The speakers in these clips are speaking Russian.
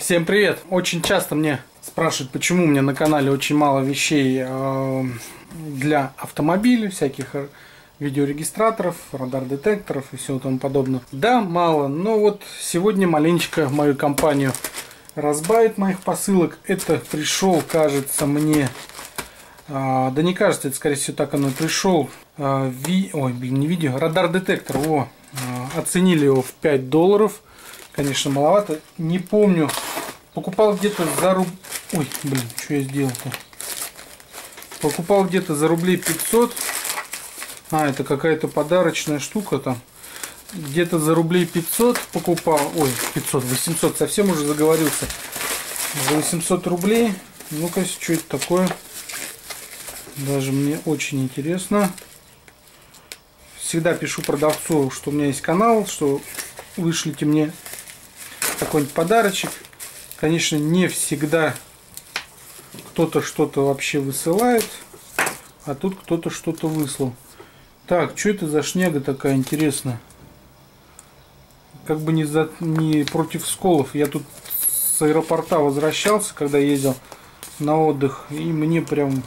Всем привет! Очень часто мне спрашивают, почему у меня на канале очень мало вещей для автомобилей, всяких видеорегистраторов, радар-детекторов и всего тому подобного. Да, мало, но вот сегодня маленечко мою компанию разбавит моих посылок. Это пришел, кажется, мне... да не кажется, это скорее всего так оно и пришел. Не видео, радар-детектор. Оценили его в $5. Конечно, маловато. Не помню. Покупал где-то за Ой, блин, что я сделал-то? Покупал где-то за рублей 500. Это какая-то подарочная штука там. Где-то за рублей 500 покупал. Ой, 500, 800. Совсем уже заговорился. За 800 рублей. Ну-ка, что это такое? Даже мне очень интересно. Всегда пишу продавцу, что у меня есть канал, что вышлите мне какой-нибудь подарочек. Конечно, не всегда кто-то что-то вообще высылает, а тут кто-то что-то выслал. Так, что это за шняга такая интересная? Как бы не против сколов. Я тут с аэропорта возвращался, когда ездил на отдых, и мне прям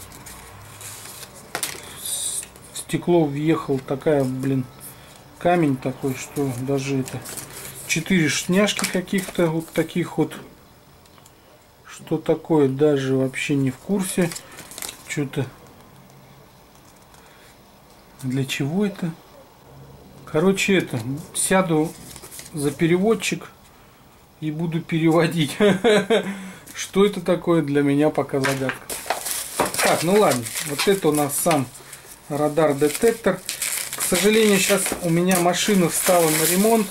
в стекло въехал такая, блин, камень такой, что даже это... 4 шняшки каких-то вот таких вот. Что такое, даже вообще не в курсе. Что-то. Для чего это? Короче, это. Сяду за переводчик и буду переводить. Что это такое, для меня пока загадка. Так, ну ладно. Вот это у нас сам радар-детектор. К сожалению, сейчас у меня машина встала на ремонт.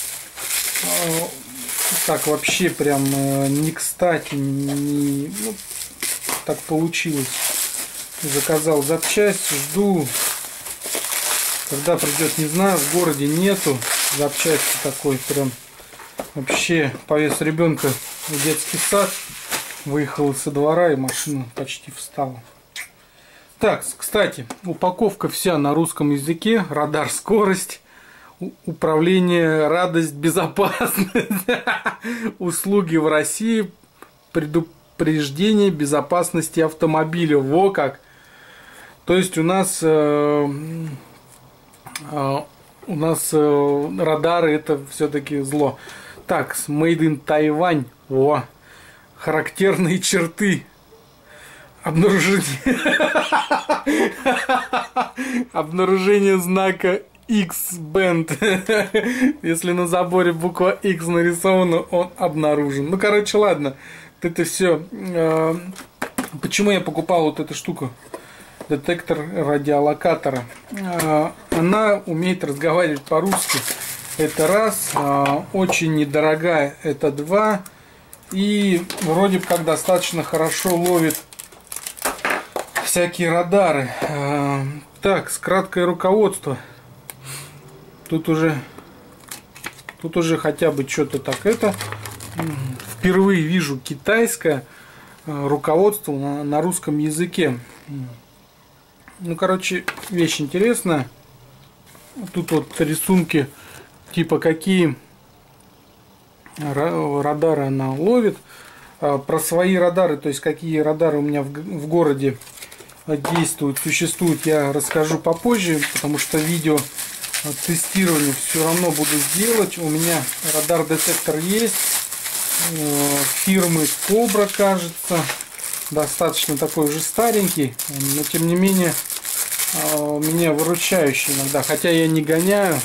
Так вообще прям не кстати, ну, так получилось. Заказал запчасть, жду, когда придет, не знаю, в городе нету запчасти такой, прям вообще повез ребенка в детский сад, выехал со двора и машина почти встала. Так, кстати, упаковка вся на русском языке, радар скорость. Управление, радость, безопасность, услуги в России, предупреждение безопасности автомобиля. Во как! То есть у нас радары это все-таки зло. Так, Made in Taiwan. О, характерные черты. Обнаружение знака X-Band. Если на заборе буква X нарисована, он обнаружен. Ну, короче, ладно. Вот это все. Почему я покупал вот эту штуку? Детектор радиолокатора. Она умеет разговаривать по-русски. Это раз. Очень недорогая. Это два. И вроде как достаточно хорошо ловит всякие радары. Так, краткое руководство. Тут уже хотя бы что-то так это. Впервые вижу китайское руководство на русском языке. Ну, короче, вещь интересная. Тут вот рисунки, типа какие радары она ловит. Про свои радары, то есть какие радары у меня в городе действуют, существуют, я расскажу попозже, потому что видео тестирование все равно буду делать. У меня радар-детектор есть фирмы Cobra, кажется, достаточно такой уже старенький, но тем не менее меня выручающий иногда, хотя я не гоняю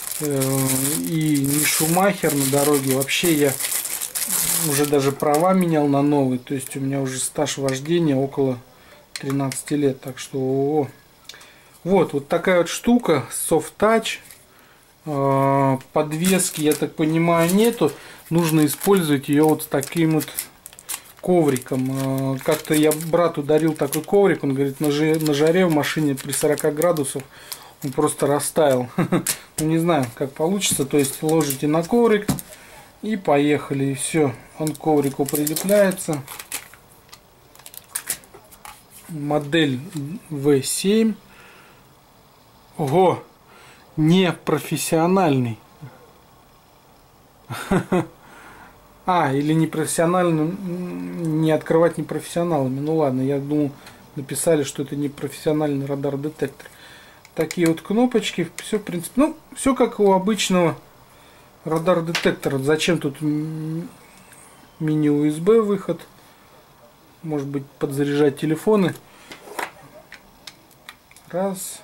и не шумахер на дороге, вообще я уже даже права менял на новый, то есть у меня уже стаж вождения около 13 лет, так что вот такая вот штука, soft touch. Подвески, я так понимаю, нету. Нужно использовать ее вот с таким вот ковриком. Как-то я брату дарил такой коврик, он говорит, на жаре в машине при 40 градусов он просто растаял. Ну, не знаю, как получится. То есть ложите на коврик и поехали, и все. Он к коврику прилепляется. Модель V7. Ого, не профессиональный. Или непрофессионально, не открывать непрофессионалами. Ну ладно, я думал, написали, что это не профессиональный радар-детектор. Такие вот кнопочки, все в принципе, ну, все как у обычного радар-детектора. Зачем тут мини-USB выход? Может быть, подзаряжать телефоны. Раз.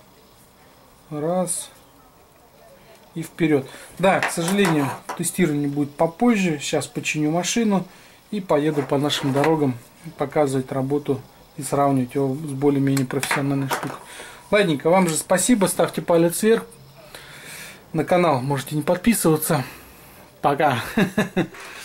И вперед. Да, к сожалению, тестирование будет попозже. Сейчас починю машину и поеду по нашим дорогам показывать работу и сравнивать его с более-менее профессиональной штукой. Ладненько, вам же спасибо. Ставьте палец вверх. На канал можете не подписываться. Пока.